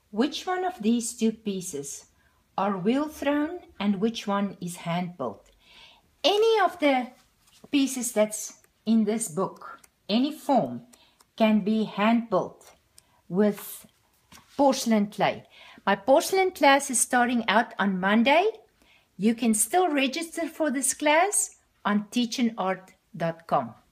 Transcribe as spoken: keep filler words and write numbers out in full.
which one of these two pieces are wheel thrown and which one is hand built. Any of the pieces that's in this book, any form, can be hand built with porcelain clay. My porcelain class is starting out on Monday. You can still register for this class on teaching art dot com.